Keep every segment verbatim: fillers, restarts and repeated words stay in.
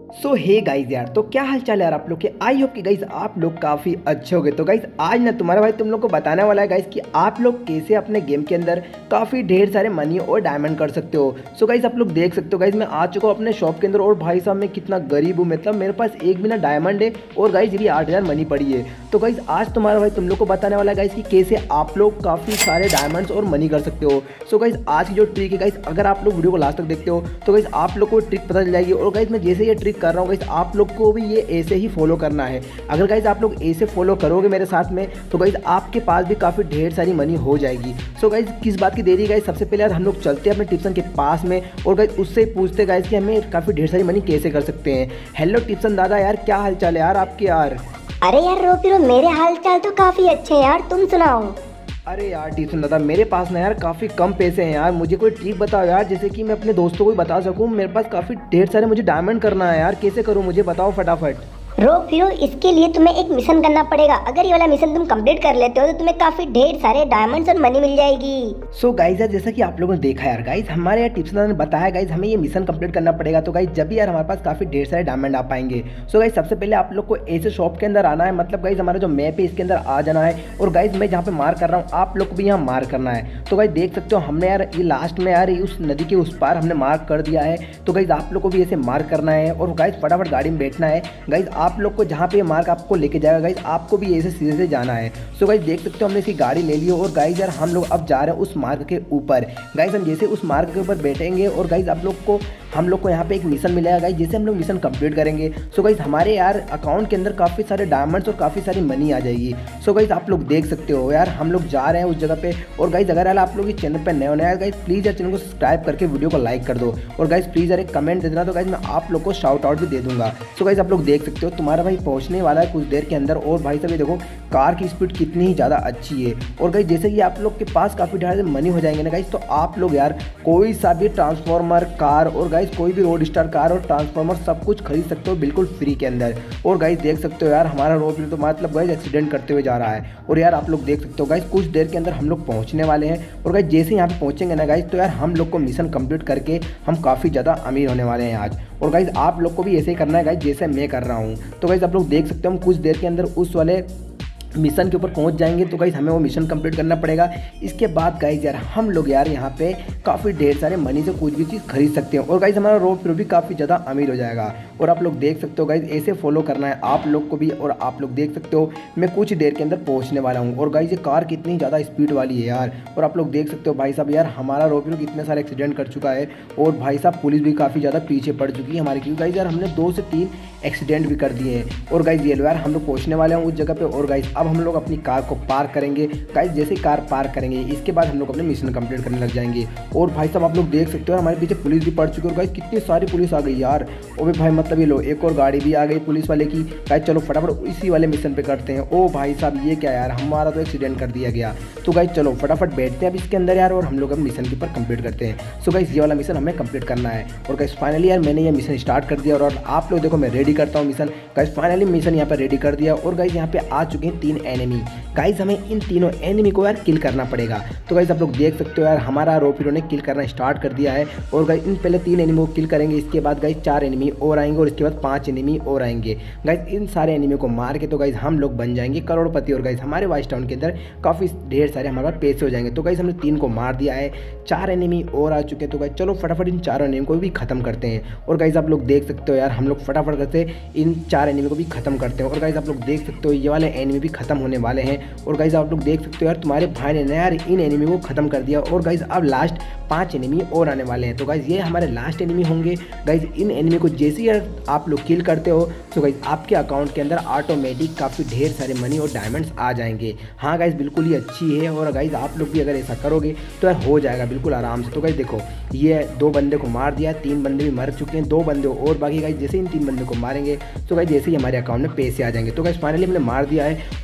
सो hey guys यार, तो क्या हाल चाल है यार आप लोग के। आई होप कि गाइज आप लोग काफ़ी अच्छे हो गए। तो गाइज आज ना तुम्हारा भाई तुम लोग को बताने वाला है गाइज कि आप लोग कैसे अपने गेम के अंदर काफ़ी ढेर सारे मनी और डायमंड कर सकते हो। सो गाइज आप लोग देख सकते हो गाइज मैं आ चुका हूँ अपने शॉप के अंदर और भाई साहब मैं कितना गरीब हूँ। मतलब मेरे पास एक भी ना डायमंड है और गाइज ये आठ हज़ार मनी पड़ी है। तो गाइज आज तुम्हारा भाई तुम लोग को बताने वाला है गाइज कि कैसे आप लोग काफ़ी सारे डायमंड्स और मनी कर सकते हो। सो गाइज आज की जो ट्रिक है गाइज, अगर आप लोग वीडियो को लास्ट तक देखते हो तो गाइज आप लोग को ट्रिक पता चल जाएगी। और गाइज मैं जैसे ये ट्रिक कर रहा हूँ गाइज आप लोग को भी ये ऐसे ही फॉलो करना है। अगर गाइज आप लोग ऐसे फॉलो करोगे मेरे साथ में तो गाइज आपके पास भी काफ़ी ढेर सारी मनी हो जाएगी। सो गाइज किस बात की देरी गाइज, सबसे पहले यार हम लोग चलते हैं अपने टिप्सन के पास में और गाइज उससे पूछते गाइज कि हमें काफ़ी ढेर सारी मनी कैसे कर सकते हैं। हेलो टिप्सन दादा, यार क्या हाल चाल है यार आपके यार। अरे यार रोपिरो, मेरे हाल चाल तो काफी अच्छे हैं यार, तुम सुनाओ। अरे यार टिप्सन दादा, मेरे पास ना यार काफ़ी कम पैसे हैं यार, मुझे कोई ट्रिक बताओ यार जैसे कि मैं अपने दोस्तों को भी बता सकूं। मेरे पास काफ़ी ढेर सारे मुझे डायमंड करना है यार, कैसे करूं मुझे बताओ फटाफट। रोपिरो, इसके लिए तुम्हें एक मिशन करना पड़ेगा। अगर ये वाला मिशन तुम कंप्लीट कर लेते हो तो तुम्हें काफी ढेर सारे डायमंड्स और मनी मिल जाएगी। सो गाइज यार जैसा कि आप लोगों ने देखा यार गाइज हमारे यार टिप्सन दादा ने बताया गाइज हमें ये मिशन कंप्लीट करना पड़ेगा। तो गाइज जब भी यार हमारे पास काफ़ी ढेर सारे डायमंड आ पाएंगे। सो गाइज सबसे पहले आप लोग को ऐसे शॉप के अंदर आना है, मतलब गाइज हमारा जो मैप है इसके अंदर आ जाना है। और गाइज मैं जहाँ पे मार कर रहा हूँ आप लोग को भी यहाँ मार करना है। तो गाइज देख सकते हो हमने यार ये लास्ट में यार उस नदी के उस पार हमने मार्क कर दिया है। तो गाइज आप लोग को भी ऐसे मार्क करना है और गाइज फटाफट गाड़ी में बैठना है। गाइज आप लोग को जहाँ पे मार्क आपको लेके जाएगा गाइज आपको भी ऐसे सीधे से जाना है। सो गाइज देख सकते हो हमने इसकी गाड़ी ले ली और गाइज यार हम लोग अब जा रहे हैं उस मार्ग के ऊपर। गाइज हम जैसे उस मार्ग के ऊपर बैठेंगे और गाइज आप लोग को हम लोग को यहाँ पे एक मिशन मिलेगा गाइज, जैसे हम लोग मिशन कंप्लीट करेंगे सो गाइज हमारे यार अकाउंट के अंदर काफ़ी सारे डायमंड्स और काफ़ी सारी मनी आ जाएगी। सो गाइज आप लोग देख सकते हो यार हम लोग जा रहे हैं उस जगह पे। और गाइज अगर यार आप लोग इस चैनल पर नए होने आए गाइज प्लीज़ यार चैनल को सब्सक्राइब करके वीडियो को लाइक कर दो। और गाइज प्लीज़ यार एक कमेंट दे देना, तो गाइज मैं आप लोग को शाउट आउट भी दे दूंगा। सो गाइज आप लोग देख सकते हो तुम्हारा भाई पहुँचने वाला है कुछ देर के अंदर। और भाई साहब ये देखो कार की स्पीड कितनी ही ज़्यादा अच्छी है। और गाइज जैसे कि आप लोग के पास काफ़ी ढेर मनी हो जाएंगे ना गाइज, तो आप लोग यार कोई सा भी ट्रांसफॉर्मर कार और गाइज कोई भी रोड स्टार कार और ट्रांसफॉर्मर सब कुछ खरीद सकते हो बिल्कुल फ्री के अंदर। और गाइज देख सकते हो यार हमारा रोड तो मतलब गाइज एक्सीडेंट करते हुए जा रहा है। और यार आप लोग देख सकते हो गाइज कुछ देर के अंदर हम लोग पहुँचने वाले हैं। और गाइज जैसे यहाँ पे पहुँचेंगे ना गाइज तो यार हम लोग को मिशन कंप्लीट करके हम काफ़ी ज़्यादा अमीर होने वाले हैं आज। और गाइज आप लोग को भी ऐसे ही करना है गाइज जैसे मैं कर रहा हूँ। तो गाइज आप लोग देख सकते हो हम कुछ देर के अंदर उस वाले मिशन के ऊपर पहुंच जाएंगे। तो गाइज हमें वो मिशन कंप्लीट करना पड़ेगा। इसके बाद गाइज यार हम लोग यार यहाँ पे काफ़ी ढेर सारे मनी से कुछ भी चीज़ खरीद सकते हैं। और गाइज हमारा रोड फिर भी काफ़ी ज़्यादा अमीर हो जाएगा। और आप लोग देख सकते हो गाइज ऐसे फॉलो करना है आप लोग को भी। और आप लोग देख सकते हो मैं कुछ देर के अंदर पहुँचने वाला हूँ। और गाइज ये कार कितनी ज़्यादा स्पीड वाली है यार। और आप लोग देख सकते हो भाई साहब यार हमारा रोड फिर कितने सारे एक्सीडेंट कर चुका है। और भाई साहब पुलिस भी काफ़ी ज़्यादा पीछे पड़ चुकी है हमारी, क्योंकि गाइज यार हमने दो से तीन एक्सीडेंट भी कर दिए हैं। और गाइज ये लो यार हम लोग पहुँचने वाले हैं उस जगह पे। और गाइज अब हम लोग अपनी कार को पार्क करेंगे। गाइज जैसे कार पार्क करेंगे इसके बाद हम लोग अपने मिशन कंप्लीट करने लग जाएंगे। और भाई साहब आप लोग देख सकते हो हमारे पीछे पुलिस भी पड़ चुकी है। और गाइज कितनी सारी पुलिस आ गई यार। और भाई मतलब ये लो एक और गाड़ी भी आ गई पुलिस वाले की। गाइज चलो फटाफट इसी वाले मिशन पे करते हैं। ओ भाई साहब ये क्या यार, हमारा तो एक्सीडेंट कर दिया गया। तो गाइज चलो फटाफट बैठते हैं अब इसके अंदर यार और हम लोग अब मिशन के ऊपर कंप्लीट करते हैं। सो गाइज ये वाला मिशन हमें कंप्लीट करना है। और गाइज फाइनली यार मैंने ये मिशन स्टार्ट कर दिया। और आप लोग देखो मैं रेडी करता हूँ मिशन। गाइज फाइनली मिशन यहाँ पर रेडी कर दिया। और गाइज यहाँ पे आ चुके हैं तीन एनिमी। गाइज हमें इन तीनों एनिमी को यार किल करना पड़ेगा। तो गाइज आप लोग देख सकते हो यार हमारा रोपिरो ने किल करना स्टार्ट कर दिया है। और गाइज इन पहले तीन एनिमी को किल करेंगे, इसके बाद गाइज चार एनिमी और आएंगे और इसके बाद पांच एनिमी और आएंगे। गाइज इन सारे एनिमी को मार के तो गाइज हम लोग बन जाएंगे करोड़पति। और गाइज हमारे वाइस टाउन के अंदर काफ़ी ढेर सारे हमारे पास पैसे हो जाएंगे। तो गाइज हमने तीन को मार दिया है, चार एनिमी और आ चुके हैं। तो गाइज चलो फटाफट इन चारों एनिमी को भी खत्म करते हैं। और गाइज आप लोग देख सकते हो यार हम लोग फटाफट करते इन चार एनिमी को भी खत्म करते हैं। और गाइज आप लोग देख सकते हो ये वाले एनिमी भी खत्म होने वाले हैं। और गाइज आप लोग देख सकते हो यार तुम्हारे भाई ने यार इन एनिमी को खत्म कर दिया। और गाइज अब लास्ट पांच एनिमी और आने वाले हैं। तो गाइज ये हमारे लास्ट एनिमी होंगे। गाइज इन एनिमी को जैसे ही आप लोग किल करते हो तो गाइज आपके अकाउंट के अंदर ऑटोमेटिक काफ़ी ढेर सारे मनी और डायमंड्स आ जाएंगे। हाँ गाइज बिल्कुल ही अच्छी है। और गाइज आप लोग भी अगर ऐसा करोगे तो यार हो जाएगा बिल्कुल आराम से। तो गाइज देखो ये दो बंदे को मार दिया, तीन बंदे भी मर चुके हैं, दो बंदे और बाकी। गाइज जैसे इन तीन बंदे को मारेंगे तो गाइज जैसे ही हमारे अकाउंट में पैसे आ जाएंगे। तो गाइज फाइनली हमने मार दिया है।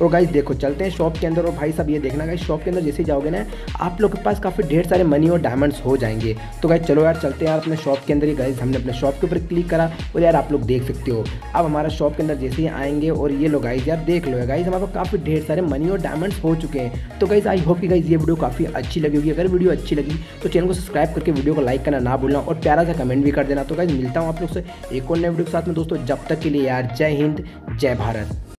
और गाइस देखो चलते हैं शॉप के अंदर। और भाई सब ये देखना गाइस, शॉप के अंदर जैसे ही जाओगे ना आप लोग के पास काफ़ी ढेर सारे मनी और डायमंड्स हो जाएंगे। तो गाइस चलो यार चलते हैं यार अपने शॉप के अंदर ही। गाइस हमने अपने शॉप के ऊपर क्लिक करा और यार आप लोग देख सकते हो अब हमारा शॉप के अंदर जैसे ही आएंगे और ये लोग गाइस यार देख लो गाइस हमारे पास काफ़ी ढेर सारे मनी और डायमंड्स हो चुके हैं। तो गाइस आई होप कि गाइस ये वीडियो काफ़ी अच्छी लगी होगी। अगर वीडियो अच्छी लगी तो चैनल को सब्सक्राइब करके वीडियो को लाइक करना ना भूलना और प्यारा सा कमेंट भी कर देना। तो गाइस मिलता हूँ आप लोग से एक और नए वीडियो के साथ में दोस्तों, जब तक के लिए यार जय हिंद जय भारत।